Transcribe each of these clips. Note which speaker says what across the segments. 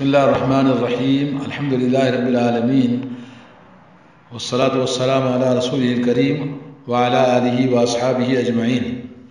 Speaker 1: بسم اللہ الرحمن الرحیم الحمدللہ رب العالمین والصلاة والسلام علی رسول الکریم وعلی آلہ واصحابہ اجمعین۔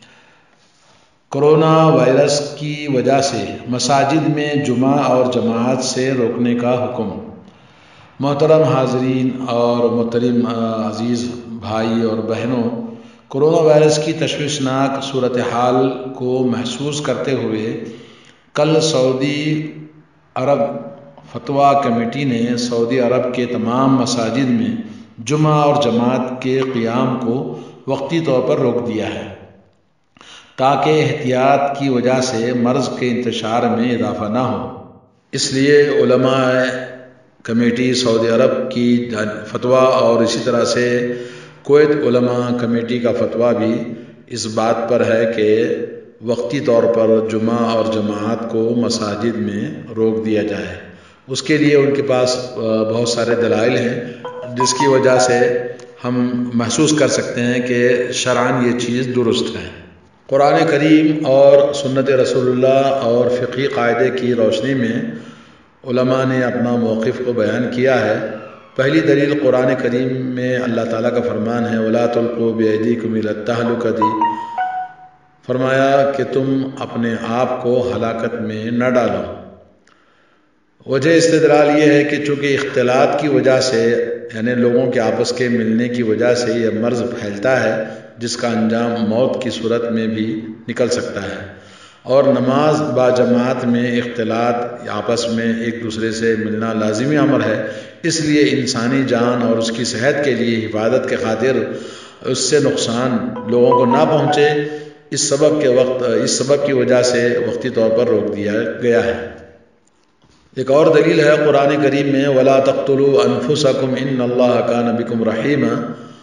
Speaker 1: کرونا وائرس کی وجہ سے مساجد میں جمعہ اور جماعت سے روکنے کا حکم۔ محترم حاضرین اور محترم عزیز بھائی اور بہنوں، کرونا وائرس کی تشویشناک صورتحال کو محسوس کرتے ہوئے کل سعودی عرب فتویٰ کمیٹی نے سعودی عرب کے تمام مساجد میں جمعہ اور جماعت کے قیام کو وقتی طور پر روک دیا ہے تاکہ احتیاط کی وجہ سے مرض کے انتشار میں اضافہ نہ ہو۔ اس لیے علماء کمیٹی سعودی عرب کی فتویٰ اور اسی طرح سے کویت علماء کمیٹی کا فتویٰ بھی اس بات پر ہے کہ وقتی طور پر جمعہ اور جماعت کو مساجد میں روک دیا جائے۔ اس کے لیے ان کے پاس بہت سارے دلائل ہیں جس کی وجہ سے ہم محسوس کر سکتے ہیں کہ شرعاً یہ چیز درست ہے۔ قرآن کریم اور سنت رسول اللہ اور فقہی قاعدے کی روشنی میں علماء نے اپنا موقف کو بیان کیا ہے۔ پہلی دلیل قرآن کریم میں اللہ تعالیٰ کا فرمان ہے وَلَا تُلْقُوا بِأَيْدِيكُمْ إِلَى التَّهْلُكَةِ، فرمایا کہ تم اپنے آپ کو ہلاکت میں نہ ڈالو۔ وجہ استدلال یہ ہے کہ چونکہ اختلاط کی وجہ سے یعنی لوگوں کے آپس کے ملنے کی وجہ سے یہ مرض پھیلتا ہے جس کا انجام موت کی صورت میں بھی نکل سکتا ہے، اور نماز با جماعت میں اختلاط آپس میں ایک دوسرے سے ملنا لازمی امر ہے۔ اس لیے انسانی جان اور اس کی صحت کے لیے حفاظت کے خاطر اس سے نقصان لوگوں کو نہ پہنچے، اس سبب کی وجہ سے وقتی طور پر روک دیا گیا ہے۔ ایک اور دلیل ہے قرآن کریم میں وَلَا تَقْتُلُوا أَنفُسَكُمْ إِنَّ اللَّهَ كَانَ بِكُمْ رَحِيمًا،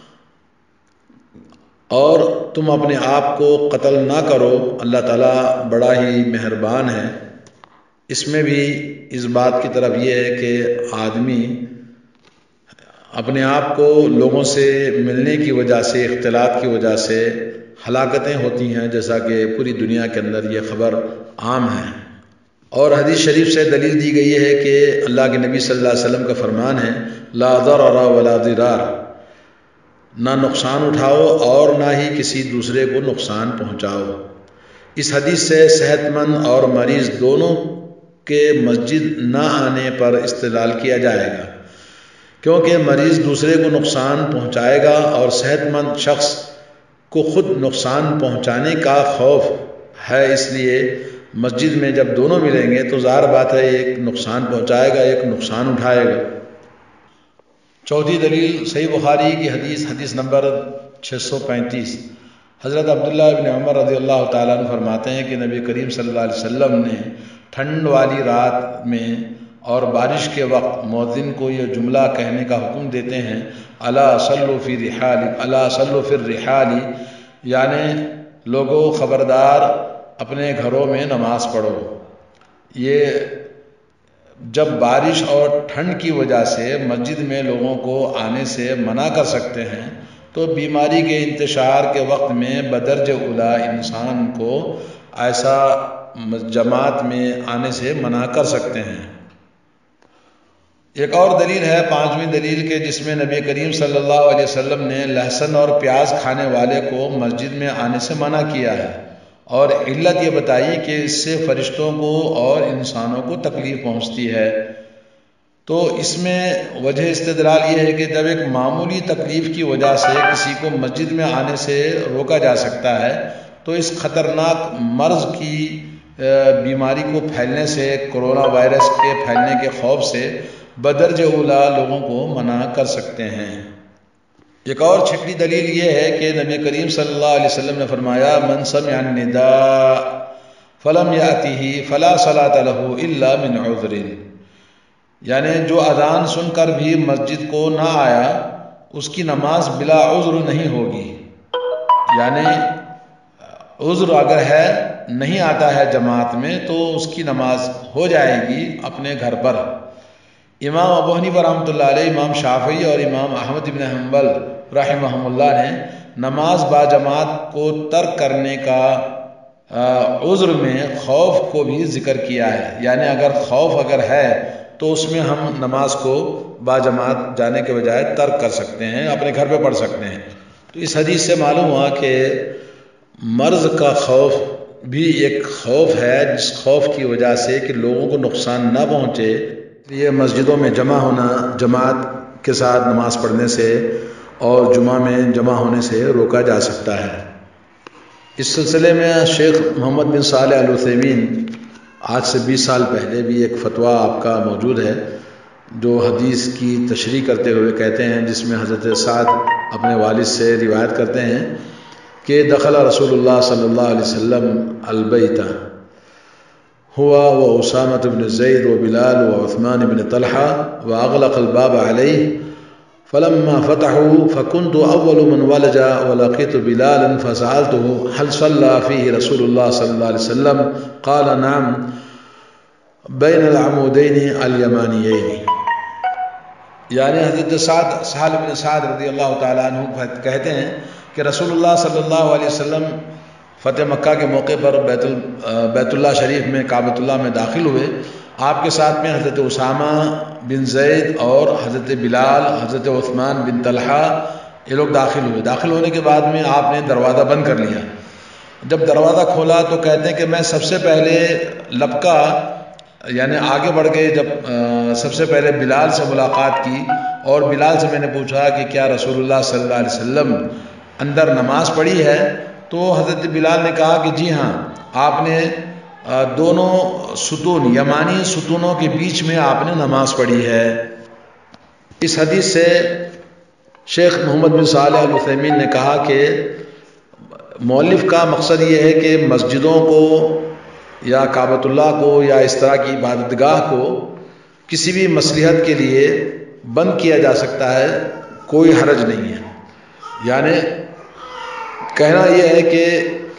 Speaker 1: اور تم اپنے آپ کو قتل نہ کرو، اللہ تعالیٰ بڑا ہی مہربان ہے۔ اس میں بھی اس بات کی طرف یہ ہے کہ آدمی اپنے آپ کو لوگوں سے ملنے کی وجہ سے اختلاط کی وجہ سے ہلاکتیں ہوتی ہیں، جیسا کہ پوری دنیا کے اندر یہ خبر عام ہے۔ اور حدیث شریف سے دلیل دی گئی ہے کہ اللہ کے نبی صلی اللہ علیہ وسلم کا فرمان ہے لا ضرر ولا ضرار، نہ نقصان اٹھاؤ اور نہ ہی کسی دوسرے کو نقصان پہنچاؤ۔ اس حدیث سے صحت مند اور مریض دونوں کے مسجد نہ آنے پر استدلال کیا جائے گا، کیونکہ مریض دوسرے کو نقصان پہنچائے گا اور صحت مند شخص کو خود نقصان پہنچانے کا خوف ہے، اس لیے مسجد میں جب دونوں ملیں گے تو ظاہر بات ہے ایک نقصان پہنچائے گا ایک نقصان اٹھائے گا۔ چوتھی دلیل صحیح بخاری کی حدیث نمبر 635، حضرت عبداللہ بن عمر رضی اللہ تعالیٰ عنہ فرماتے ہیں کہ نبی کریم صلی اللہ علیہ وسلم نے ٹھنڈ والی رات میں اور بارش کے وقت مؤذن کو یہ جملہ کہنے کا حکم دیتے ہیں الا صلوا فی الرحال، یعنی لوگوں خبردار اپنے گھروں میں نماز پڑھو۔ یہ جب بارش اور ٹھنڈ کی وجہ سے مسجد میں لوگوں کو آنے سے منع کر سکتے ہیں تو بیماری کے انتشار کے وقت میں بدرجہ اولی انسان کو ایسا جماعت میں آنے سے منع کر سکتے ہیں۔ ایک اور دلیل ہے پانچویں دلیل کے جس میں نبی کریم صلی اللہ علیہ وسلم نے لہسن اور پیاز کھانے والے کو مسجد میں آنے سے منع کیا ہے، اور علت یہ بتائی کہ اس سے فرشتوں کو اور انسانوں کو تکلیف پہنچتی ہے۔ تو اس میں وجہ استدلال یہ ہے کہ جب ایک معمولی تکلیف کی وجہ سے کسی کو مسجد میں آنے سے روکا جا سکتا ہے تو اس خطرناک مرض کی بیماری کو پھیلنے سے، کرونا وائرس کے پھیلنے کے خوف سے بدرجہ اولی لوگوں کو منع کر سکتے ہیں۔ ایک اور چھٹی دلیل یہ ہے کہ نبی کریم صلی اللہ علیہ وسلم نے فرمایا من سمع النداء فلم یأتہ فلا صلاۃ لہ الا من عذر، یعنی جو اذان سن کر بھی مسجد کو نہ آیا اس کی نماز بلا عذر نہیں ہوگی، یعنی عذر اگر ہے نہیں آتا ہے جماعت میں تو اس کی نماز ہو جائے گی اپنے گھر پر۔ امام ابو حنیفہ رحمۃ اللہ علیہ، امام شافعی اور امام احمد بن حنبل رحمہم اللہ نے نماز با جماعت کو ترک کرنے کا عذر میں خوف کو بھی ذکر کیا ہے، یعنی اگر خوف ہے تو اس میں ہم نماز کو باجماعت جانے کے بجائے ترک کر سکتے ہیں، اپنے گھر پہ پڑھ سکتے ہیں۔ تو اس حدیث سے معلوم ہوا کہ مرض کا خوف بھی ایک خوف ہے، جس خوف کی وجہ سے کہ لوگوں کو نقصان نہ پہنچے، یہ مسجدوں میں جمع ہونا جماعت کے ساتھ نماز پڑھنے سے اور جمعہ میں جمع ہونے سے روکا جا سکتا ہے۔ اس سلسلے میں شیخ محمد بن صالح العثیمین آج سے 20 سال پہلے بھی ایک فتویٰ آپ کا موجود ہے جو حدیث کی تشریح کرتے ہوئے کہتے ہیں، جس میں حضرت سعد اپنے والد سے روایت کرتے ہیں کہ دخل رسول اللہ صلی اللہ علیہ وسلم البیت ہوا و اسامۃ بن زید و بلال و عثمان بن طلحہ و اغلق الباب علیہ فلما فتحوا فكنت اول من ولج ولقيت بلالا فسألته هل صلى فيه رسول الله صلى الله عليه وسلم قال نعم بين العمودين اليمانيين۔ یعنی حضرت سہل بن سعد رضی اللہ تعالیٰ عنہ کہتے ہیں کہ رسول اللہ صلی اللہ علیہ وسلم فتح مکہ کے موقع پر بیت اللہ شریف میں کعبۃ اللہ میں داخل ہوئے۔ آپ کے ساتھ میں حضرت اسامہ بن زید اور حضرت بلال، حضرت عثمان بن طلحہ، یہ لوگ داخل ہوئے۔ داخل ہونے کے بعد میں آپ نے دروازہ بند کر لیا۔ جب دروازہ کھولا تو کہتے ہیں کہ میں سب سے پہلے لپکا، یعنی آگے بڑھ کے جب سب سے پہلے بلال سے ملاقات کی اور بلال سے میں نے پوچھا کہ کیا رسول اللہ صلی اللہ علیہ وسلم اندر نماز پڑھی ہے؟ تو حضرت بلال نے کہا کہ جی ہاں، آپ نے دونوں ستون، یمانی ستونوں کے بیچ میں آپ نے نماز پڑھی ہے۔ اس حدیث سے شیخ محمد بن صالح العثیمین نے کہا کہ مؤلف کا مقصد یہ ہے کہ مسجدوں کو یا کعبۃ اللہ کو یا اس طرح کی عبادت گاہ کو کسی بھی مصلحت کے لیے بند کیا جا سکتا ہے، کوئی حرج نہیں ہے۔ یعنی کہنا یہ ہے کہ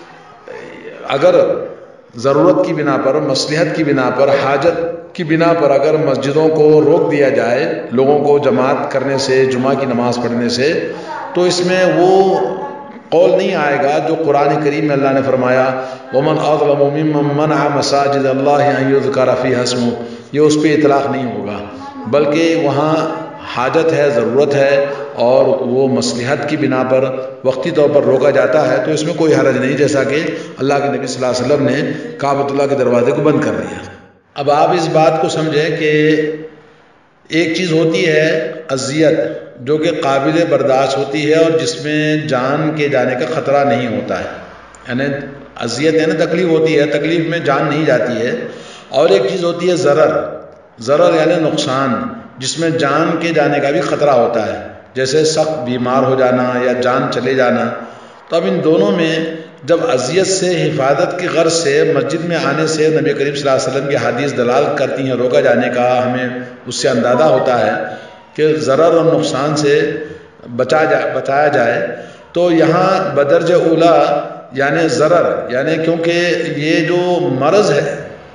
Speaker 1: اگر ضرورت کی بنا پر، مصلحت کی بنا پر، حاجت کی بنا پر اگر مسجدوں کو روک دیا جائے لوگوں کو جماعت کرنے سے، جمعہ کی نماز پڑھنے سے، تو اس میں وہ قول نہیں آئے گا جو قرآن کریم میں اللہ نے فرمایا وَمَنْ أَظْلَمُ مِمَّنْ مَنَعَ مَسَاجِدَ اللَّهِ أَنْ يُذْكَرَ فِيهَا اسْمُهُ، یہ اس پہ اطلاق نہیں ہوگا، بلکہ وہاں حاجت ہے، ضرورت ہے اور وہ مصلحت کی بنا پر وقتی طور پر روکا جاتا ہے تو اس میں کوئی حرج نہیں، جیسا کہ اللہ کے نبی صلی اللہ علیہ وسلم نے کعبۃ اللہ کے دروازے کو بند کر دیا۔ اب آپ اس بات کو سمجھیں کہ ایک چیز ہوتی ہے اذیت، جو کہ قابل برداشت ہوتی ہے اور جس میں جان کے جانے کا خطرہ نہیں ہوتا ہے، یعنی اذیت ہے نا، تکلیف ہوتی ہے، تکلیف میں جان نہیں جاتی ہے۔ اور ایک چیز ہوتی ہے ضرر یعنی نقصان، جس میں جان کے جانے کا بھی خطرہ ہوتا ہے، جیسے سخت بیمار ہو جانا یا جان چلے جانا۔ تو اب ان دونوں میں جب اذیت سے حفاظت کی غرض سے مسجد میں آنے سے نبی کریم صلی اللہ علیہ وسلم کی حدیث دلالت کرتی ہیں روکا جانے کا، ہمیں اس سے اندازہ ہوتا ہے کہ ضرر اور نقصان سے بچایا جائے، تو یہاں بدرجہ اولا یعنی ضرر، یعنی کیونکہ یہ جو مرض ہے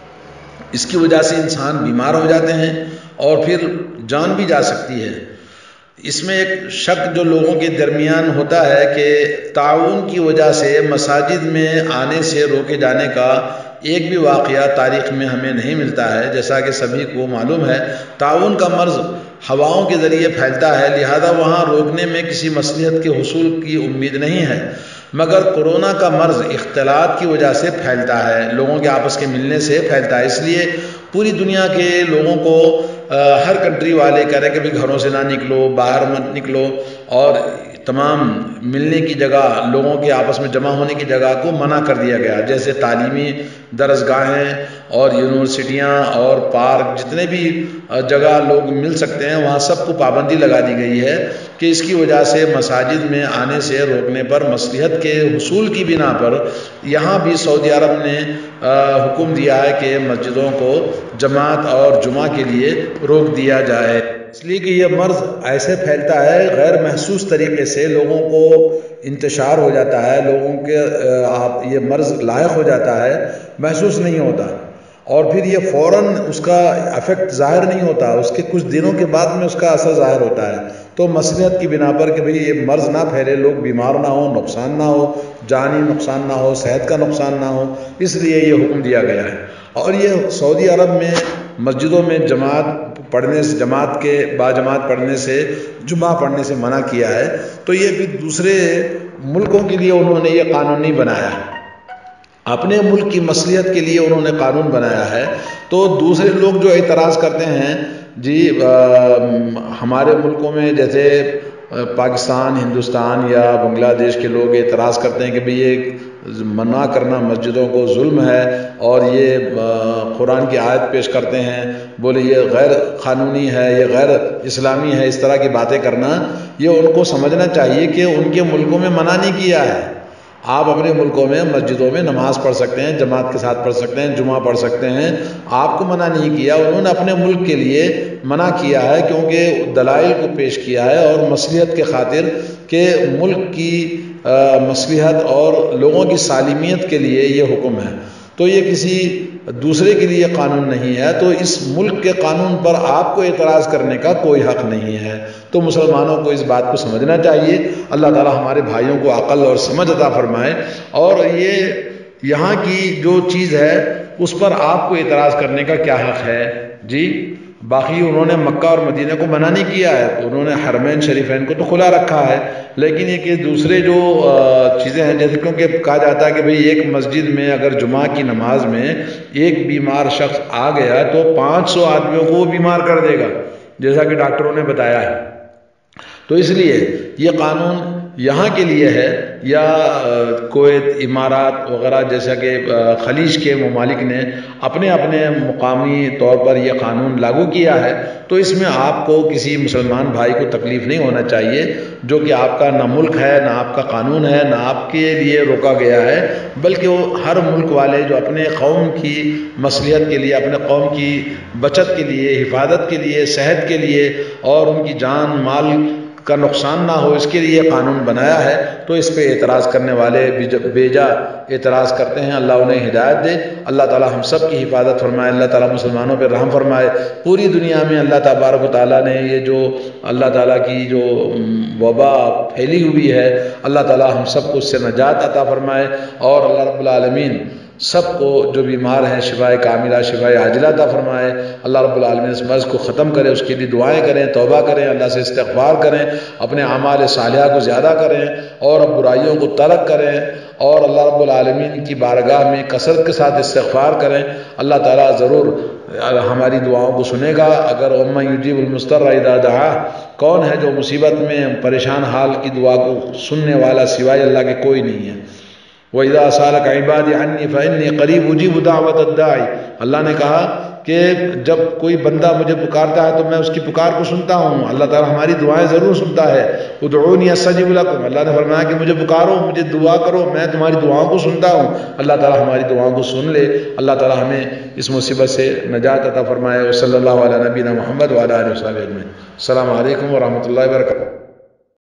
Speaker 1: اس کی وجہ سے انسان بیمار ہو جاتے ہیں اور پھر جان بھی جا سکتی ہے۔ اس میں ایک شک جو لوگوں کے درمیان ہوتا ہے کہ تعاون کی وجہ سے مساجد میں آنے سے روکے جانے کا ایک بھی واقعہ تاریخ میں ہمیں نہیں ملتا ہے۔ جیسا کہ سبھی کو معلوم ہے تعاون کا مرض ہواؤں کے ذریعے پھیلتا ہے، لہذا وہاں روکنے میں کسی مصلحت کے حصول کی امید نہیں ہے، مگر کورونا کا مرض اختلاط کی وجہ سے پھیلتا ہے، لوگوں کے آپس کے ملنے سے پھیلتا ہے۔ اس لیے پوری دنیا کے لوگوں کو ہر کنٹری والے کہہ رہے کہ بھی گھروں سے نہ نکلو، باہر مت نکلو، اور تمام ملنے کی جگہ، لوگوں کے آپس میں جمع ہونے کی جگہ کو منع کر دیا گیا، جیسے تعلیمی درسگاہیں اور یونیورسٹیاں اور پارک، جتنے بھی جگہ لوگ مل سکتے ہیں وہاں سب کو پابندی لگا دی گئی ہے کہ اس کی وجہ سے مساجد میں آنے سے روکنے پر مصلحت کے حصول کی بنا پر یہاں بھی سعودی عرب نے حکم دیا ہے کہ مسجدوں کو جماعت اور جمعہ کے لیے روک دیا جائے، اس لیے کہ یہ مرض ایسے پھیلتا ہے غیر محسوس طریقے سے، لوگوں کو انتشار ہو جاتا ہے، لوگوں کے یہ مرض لاحق ہو جاتا ہے، محسوس نہیں ہوتا، اور پھر یہ فوراً اس کا افیکٹ ظاہر نہیں ہوتا، اس کے کچھ دنوں کے بعد میں اس کا اثر ظاہر ہوتا ہے۔ تو مصلحت کی بنا پر کہ بھئی یہ مرض نہ پھیلے، لوگ بیمار نہ ہوں، نقصان نہ ہو، جانی نقصان نہ ہو، صحت کا نقصان نہ ہو، اس لیے یہ حکم دیا گیا ہے۔ اور یہ سعودی عرب میں مسجدوں میں جماعت کے باجماعت پڑھنے سے، جمعہ پڑھنے سے منع کیا ہے، تو یہ بھی دوسرے ملکوں کے لیے انہوں نے یہ قانون نہیں بنایا، اپنے ملک کی مصلحت کے لیے انہوں نے قانون بنایا ہے۔ تو دوسرے لوگ جو اعتراض کرتے ہیں جی ہمارے ملکوں میں جیسے پاکستان، ہندوستان یا بنگلہ دیش کے لوگ اعتراض کرتے ہیں کہ بھئی یہ منع کرنا مسجدوں کو ظلم ہے، اور یہ قرآن کی آیت پیش کرتے ہیں، بولے یہ غیر قانونی ہے، یہ غیر اسلامی ہے، اس طرح کی باتیں کرنا، یہ ان کو سمجھنا چاہیے کہ ان کے ملکوں میں منع نہیں کیا ہے۔ آپ اپنے ملکوں میں مسجدوں میں نماز پڑھ سکتے ہیں، جماعت کے ساتھ پڑھ سکتے ہیں، جمعہ پڑھ سکتے ہیں، آپ کو منع نہیں کیا، انہوں نے اپنے ملک کے لیے منع کیا ہے، کیونکہ دلائل کو پیش کیا ہے اور مصلحت کے خاطر کہ ملک کی مصلحت اور لوگوں کی سالمیت کے لیے یہ حکم ہے۔ تو یہ کسی دوسرے کے لیے قانون نہیں ہے، تو اس ملک کے قانون پر آپ کو اعتراض کرنے کا کوئی حق نہیں ہے۔ تو مسلمانوں کو اس بات کو سمجھنا چاہیے۔ اللہ تعالی ہمارے بھائیوں کو عقل اور سمجھ عطا فرمائے، اور یہ یہاں کی جو چیز ہے اس پر آپ کو اعتراض کرنے کا کیا حق ہے جی؟ باقی انہوں نے مکہ اور مدینہ کو منع نہیں کیا ہے، انہوں نے حرمین شریفین کو تو کھلا رکھا ہے، لیکن یہ کہ دوسرے جو چیزیں ہیں، جیسے کیونکہ کہا جاتا ہے کہ بھئی ایک مسجد میں اگر جمعہ کی نماز میں ایک بیمار شخص آ گیا تو 500 آدمیوں کو وہ بیمار کر دے گا، جیسا کہ ڈاکٹروں نے بتایا ہے۔ تو اس لیے یہ قانون یہاں کے لیے ہے، یا کویت، امارات وغیرہ جیسا کہ خلیج کے ممالک نے اپنے اپنے مقامی طور پر یہ قانون لاگو کیا ہے، تو اس میں آپ کو کسی مسلمان بھائی کو تکلیف نہیں ہونا چاہیے، جو کہ آپ کا نہ ملک ہے، نہ آپ کا قانون ہے، نہ آپ کے لیے روکا گیا ہے، بلکہ وہ ہر ملک والے جو اپنے قوم کی مصلحت کے لیے، اپنے قوم کی بچت کے لیے، حفاظت کے لیے، صحت کے لیے اور ان کی جان مال کا نقصان نہ ہو، اس کے لیے قانون بنایا ہے۔ تو اس پہ اعتراض کرنے والے بیجا اعتراض کرتے ہیں، اللہ انہیں ہدایت دے، اللہ تعالی ہم سب کی حفاظت فرمائے، اللہ تعالی مسلمانوں پہ رحم فرمائے۔ پوری دنیا میں اللہ تبارک و تعالیٰ نے یہ جو اللہ تعالیٰ کی جو وبا پھیلی ہوئی ہے، اللہ تعالی ہم سب کو اس سے نجات عطا فرمائے، اور اللہ رب العالمین سب کو جو بیمار ہیں شفائے کاملہ، شفائے عاجلہ عطا فرمائے۔ اللہ رب العالمین اس مرض کو ختم کرے، اس کے لیے دعائیں کریں، توبہ کریں، اللہ سے استغفار کریں، اپنے اعمال صالحہ کو زیادہ کریں اور برائیوں کو ترک کریں، اور اللہ رب العالمین کی بارگاہ میں کثرت کے ساتھ استغفار کریں۔ اللہ تعالیٰ ضرور ہماری دعاؤں کو سنے گا۔ اگر اُمَّن یُجِیبُ الْمُضْطَرَّ اِذَا دَعَاهُ، کون ہے جو مصیبت میں پریشان حال کی دعا کو سننے والا سوائے اللہ کے کوئی نہیں ہے۔ وَإِذَا سَأَلَكَ عِبَادِي عَنِّي فَإِنِّي قَرِيبٌ أُجِيبُ دَعْوَةَ الدَّاعِ، اللہ نے کہا کہ جب کوئی بندہ مجھے پکارتا ہے تو میں اس کی پکار کو سنتا ہوں۔ اللہ تعالیٰ ہماری دعائیں ضرور سنتا ہے۔ ادعونی استجب لکم، اللہ نے فرمایا کہ مجھے پکارو، مجھے دعا کرو، میں تمہاری دعاؤں کو سنتا ہوں۔ اللہ تعالیٰ ہماری دعاؤں کو سن لے، اللہ تعالیٰ ہمیں اس مصیبت سے نجات عطا فرمائے۔ صلی اللہ علیہ نبینا محمد وعلی آلہ وصحبہ اجمعین۔ السلام علیکم ورحمۃ اللہ وبرکاتہ۔